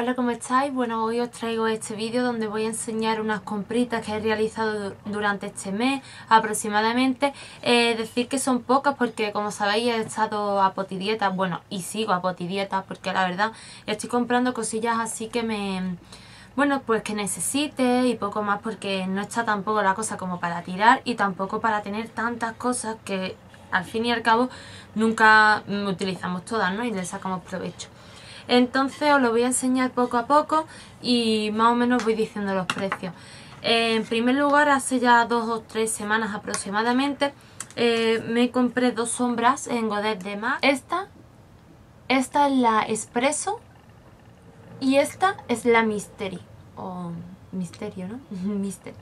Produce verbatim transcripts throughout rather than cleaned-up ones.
Hola, ¿cómo estáis? Bueno, hoy os traigo este vídeo donde voy a enseñar unas compritas que he realizado durante este mes aproximadamente. Eh, decir que son pocas porque, como sabéis, he estado a potidieta, bueno, y sigo a potidieta porque la verdad estoy comprando cosillas así que me... Bueno, pues que necesite y poco más porque no está tampoco la cosa como para tirar y tampoco para tener tantas cosas que al fin y al cabo nunca utilizamos todas, ¿no? Y le sacamos provecho. Entonces os lo voy a enseñar poco a poco y más o menos voy diciendo los precios. Eh, en primer lugar, hace ya dos o tres semanas aproximadamente, eh, me compré dos sombras en Godet de MAC. Esta, esta es la Espresso y esta es la Mystery. O Misterio, ¿no? Mystery.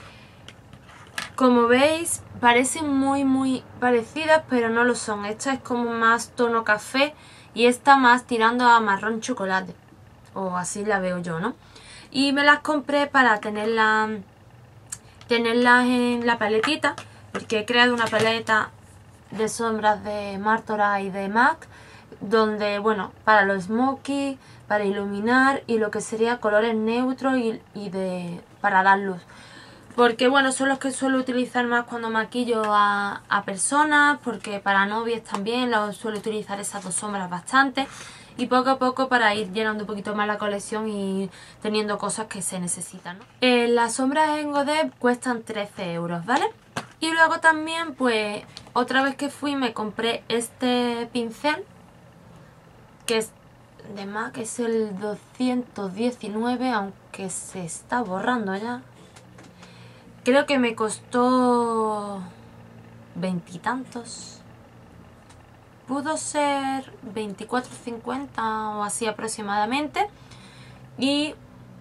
Como veis, parecen muy muy parecidas, pero no lo son. Esta es como más tono café y esta más tirando a marrón chocolate. O así la veo yo, ¿no? Y me las compré para tenerlas, tenerlas en la paletita, porque he creado una paleta de sombras de Martora y de MAC, donde, bueno, para los smoky, para iluminar y lo que sería colores neutros y, y de para dar luz. Porque bueno, son los que suelo utilizar más cuando maquillo a, a personas, porque para novias también los suelo utilizar esas dos sombras bastante. Y poco a poco para ir llenando un poquito más la colección y teniendo cosas que se necesitan, ¿no? Eh, las sombras en Godet cuestan trece euros, ¿vale? Y luego también, pues, otra vez que fui me compré este pincel, que es de MAC, es el doscientos diecinueve, aunque se está borrando ya. Creo que me costó veintitantos. Pudo ser veinticuatro cincuenta o así aproximadamente. Y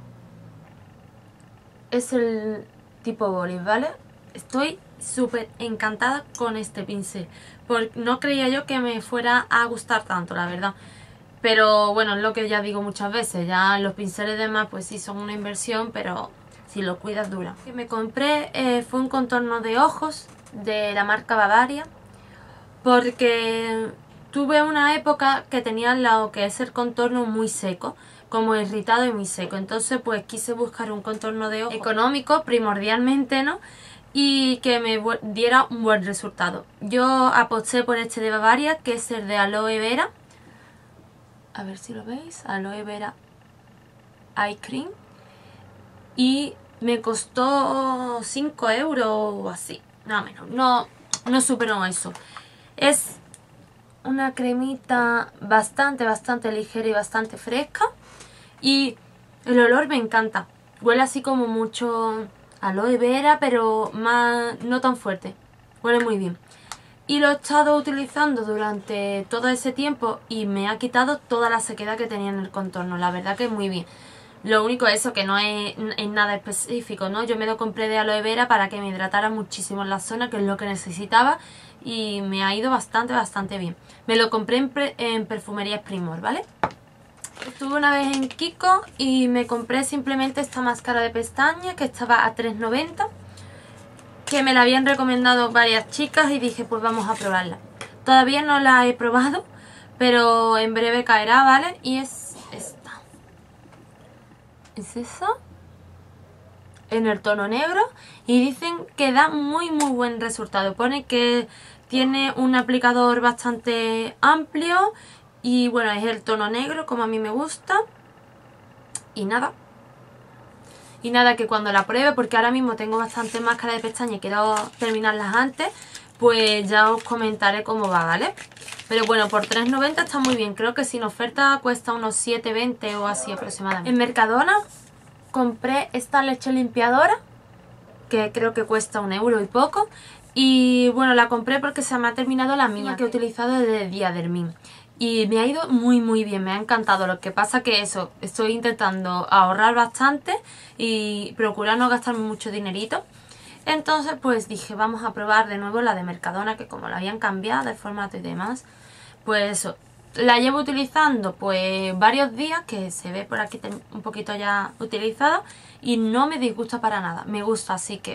es el tipo boli, ¿vale? Estoy súper encantada con este pincel. Porque no creía yo que me fuera a gustar tanto, la verdad. Pero bueno, es lo que ya digo muchas veces. Ya los pinceles de MAC pues sí son una inversión, pero si lo cuidas dura. Lo que me compré eh, fue un contorno de ojos de la marca Bavaria, porque tuve una época que tenía lo que es el contorno muy seco, como irritado y muy seco. Entonces pues quise buscar un contorno de ojos económico primordialmente, ¿no? Y que me diera un buen resultado. Yo aposté por este de Bavaria, que es el de aloe vera. A ver si lo veis, aloe vera eye cream. Y me costó cinco euros o así, nada menos, no, no superó eso. Es una cremita bastante, bastante ligera y bastante fresca. Y el olor me encanta. Huele así como mucho aloe vera, pero más no tan fuerte. Huele muy bien. Y lo he estado utilizando durante todo ese tiempo y me ha quitado toda la sequedad que tenía en el contorno. La verdad que muy bien. Lo único es eso, que no es, es nada específico, ¿no? Yo me lo compré de aloe vera para que me hidratara muchísimo en la zona, que es lo que necesitaba. Y me ha ido bastante, bastante bien. Me lo compré en, pre, en Perfumerías Primor, ¿vale? Estuve una vez en Kiko y me compré simplemente esta máscara de pestañas que estaba a tres noventa. Que me la habían recomendado varias chicas y dije, pues vamos a probarla. Todavía no la he probado, pero en breve caerá, ¿vale? Y es esta. ¿Es esa? En el tono negro. Y dicen que da muy muy buen resultado. Pone que tiene un aplicador bastante amplio. Y bueno, es el tono negro como a mí me gusta. Y nada. Y nada, que cuando la pruebe, porque ahora mismo tengo bastante máscara de pestaña y quiero terminarlas antes, pues ya os comentaré cómo va, ¿vale? Pero bueno, por tres noventa está muy bien. Creo que sin oferta cuesta unos siete veinte o así aproximadamente. En Mercadona compré esta leche limpiadora, que creo que cuesta un euro y poco. Y bueno, la compré porque se me ha terminado la mía, que he utilizado desde Diadermin. Y me ha ido muy muy bien, me ha encantado. Lo que pasa que eso, estoy intentando ahorrar bastante y procurar no gastarme mucho dinerito. Entonces pues dije, vamos a probar de nuevo la de Mercadona, que como la habían cambiado de formato y demás, pues eso, la llevo utilizando pues varios días, que se ve por aquí un poquito ya utilizada y no me disgusta para nada, me gusta, así que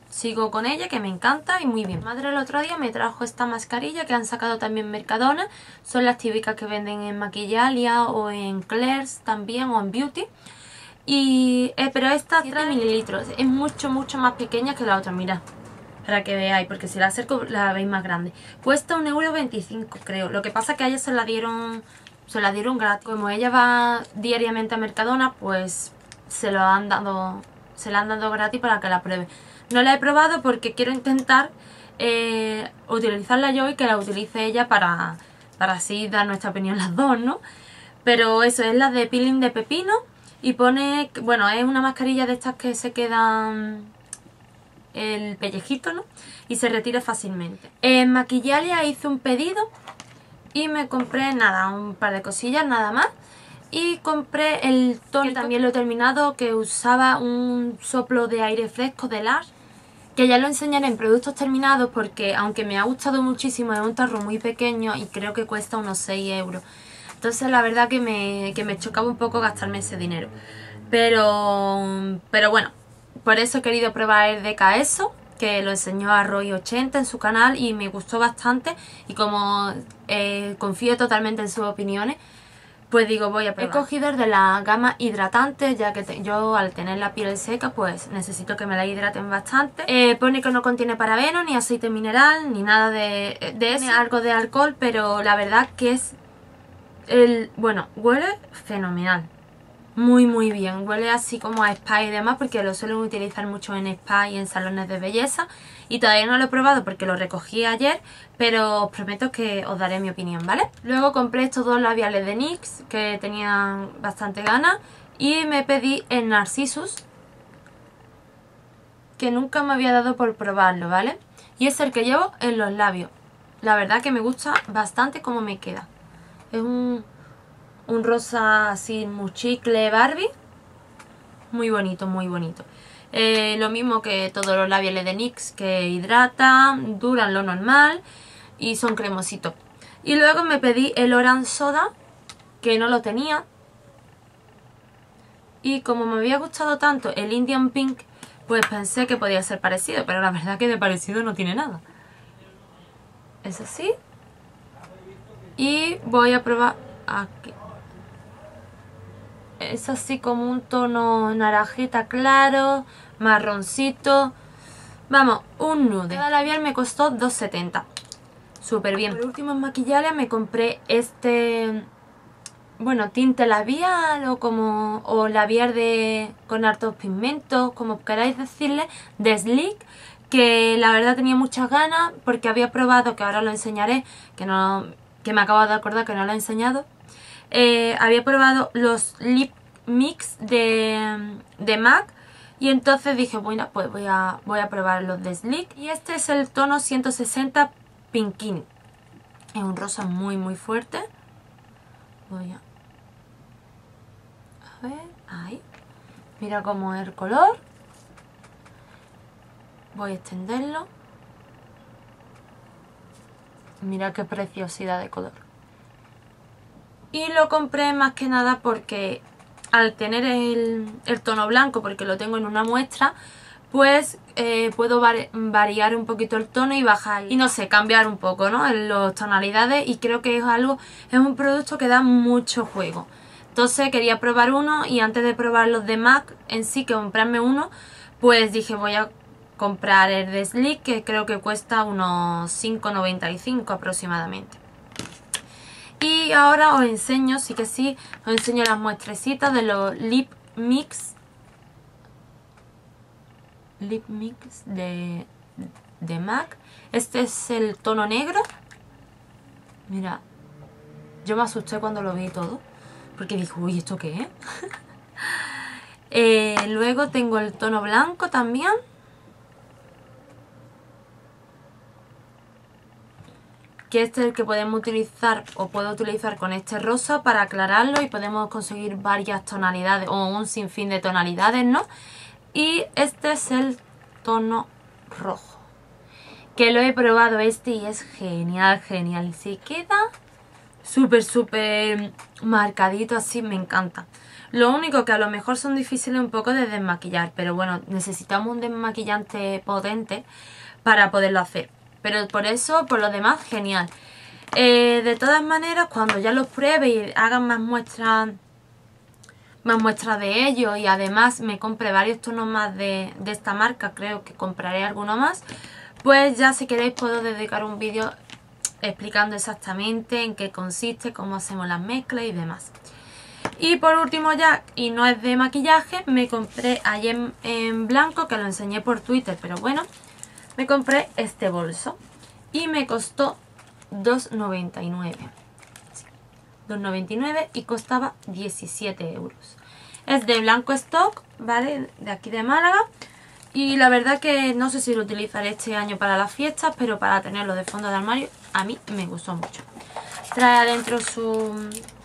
sigo con ella, que me encanta y muy bien. Mi madre el otro día me trajo esta mascarilla que han sacado también en Mercadona. Son las típicas que venden en Maquillalia o en Claire's también, o en Beauty. Y, eh, pero esta siete mililitros, es mucho mucho más pequeña que la otra, mirad, para que veáis, porque si la acerco la veis más grande. Cuesta un euro veinticinco, creo. Lo que pasa es que a ella se la dieron se la dieron gratis. Como ella va diariamente a Mercadona, pues se lo han dado se la han dado gratis para que la pruebe. No la he probado porque quiero intentar eh, utilizarla yo y que la utilice ella para, para así dar nuestra opinión las dos, ¿no? Pero eso, es la de peeling de pepino y pone, bueno, es una mascarilla de estas que se quedan el pellejito, ¿no? Y se retira fácilmente. En Maquillalia hice un pedido y me compré nada, un par de cosillas nada más. Y compré el tono, que también lo he terminado, que usaba un soplo de aire fresco de Lush, que ya lo enseñaré en productos terminados porque aunque me ha gustado muchísimo, es un tarro muy pequeño y creo que cuesta unos seis euros. Entonces la verdad que me, que me chocaba un poco gastarme ese dinero. Pero, pero bueno, por eso he querido probar el de Caeso, que lo enseñó a Roy ochenta en su canal y me gustó bastante. Y como eh, confío totalmente en sus opiniones, pues digo, voy a probar. He cogido el de la gama hidratante, ya que te, yo al tener la piel seca, pues necesito que me la hidraten bastante. Eh, pone que no contiene parabeno, ni aceite mineral, ni nada de, de eso. Tiene algo de alcohol, pero la verdad que es... el bueno, huele fenomenal. Muy muy bien, huele así como a spa y demás, porque lo suelen utilizar mucho en spa y en salones de belleza. Y todavía no lo he probado porque lo recogí ayer, pero os prometo que os daré mi opinión, ¿vale? Luego compré estos dos labiales de NYX que tenían bastante ganas y me pedí el Narcissus, que nunca me había dado por probarlo, ¿vale? Y es el que llevo en los labios. La verdad que me gusta bastante cómo me queda. Es un... un rosa así muy chicle Barbie, muy bonito, muy bonito. Eh, lo mismo que todos los labiales de NYX, que hidratan, duran lo normal y son cremositos. Y luego me pedí el Orange Soda, que no lo tenía, y como me había gustado tanto el Indian Pink, pues pensé que podía ser parecido, pero la verdad que de parecido no tiene nada. Es así. Y voy a probar aquí. Es así como un tono naranjita claro, marroncito. Vamos, un nude. Cada labial me costó dos setenta. Súper bien. Por último en Maquillalia me compré este... bueno, tinte labial o como... o labial de... con hartos pigmentos, como queráis decirle, de Sleek. Que la verdad tenía muchas ganas porque había probado, que ahora lo enseñaré, que no... que me acabo de acordar que no lo he enseñado. Eh, había probado los Lip Mix de, de MAC y entonces dije, bueno, pues voy a, voy a probar los de Sleek. Y este es el tono ciento sesenta Pinkini. Es un rosa muy muy fuerte. Voy a... a ver, ahí. Mira cómo es el color. Voy a extenderlo. Mira qué preciosidad de color. Y lo compré más que nada porque al tener el, el tono blanco, porque lo tengo en una muestra, pues eh, puedo var variar un poquito el tono y bajar y no sé, cambiar un poco, ¿no? En las tonalidades, y creo que es algo, es un producto que da mucho juego. Entonces quería probar uno y antes de probar los de MAC en sí, que comprarme uno, pues dije voy a comprar el de Sleek, que creo que cuesta unos cinco noventa y cinco aproximadamente. Y ahora os enseño, sí que sí, os enseño las muestrecitas de los Lip Mix. Lip Mix de, de MAC. Este es el tono negro. Mira, yo me asusté cuando lo vi todo, porque dije, uy, ¿esto qué es? eh, luego tengo el tono blanco también. Que este es el que podemos utilizar o puedo utilizar con este rosa para aclararlo y podemos conseguir varias tonalidades o un sinfín de tonalidades, ¿no? Y este es el tono rojo, que lo he probado este y es genial, genial. Y se queda súper, súper marcadito así, me encanta. Lo único que a lo mejor son difíciles un poco de desmaquillar, pero bueno, necesitamos un desmaquillante potente para poderlo hacer. Pero por eso, por lo demás, genial. Eh, de todas maneras, cuando ya los pruebe y hagan más muestras más muestras de ellos, y además me compre varios tonos más de, de esta marca, creo que compraré alguno más, pues ya si queréis puedo dedicar un vídeo explicando exactamente en qué consiste, cómo hacemos las mezclas y demás. Y por último ya, y no es de maquillaje, me compré ayer en, en blanco, que lo enseñé por Twitter, pero bueno, me compré este bolso y me costó dos noventa y nueve. dos noventa y nueve y costaba diecisiete euros. Es de Blanco Stock, ¿vale? De aquí de Málaga. Y la verdad que no sé si lo utilizaré este año para las fiestas, pero para tenerlo de fondo de armario a mí me gustó mucho. Trae adentro su...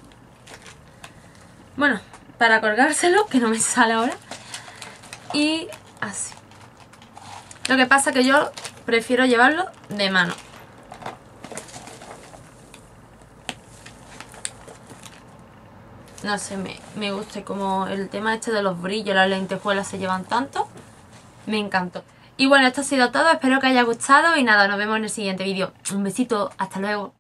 bueno, para colgárselo, que no me sale ahora. Y así. Lo que pasa es que yo prefiero llevarlo de mano. No sé, me, me gusta como el tema este de los brillos, las lentejuelas se llevan tanto. Me encantó. Y bueno, esto ha sido todo, espero que haya gustado y nada, nos vemos en el siguiente vídeo. Un besito, hasta luego.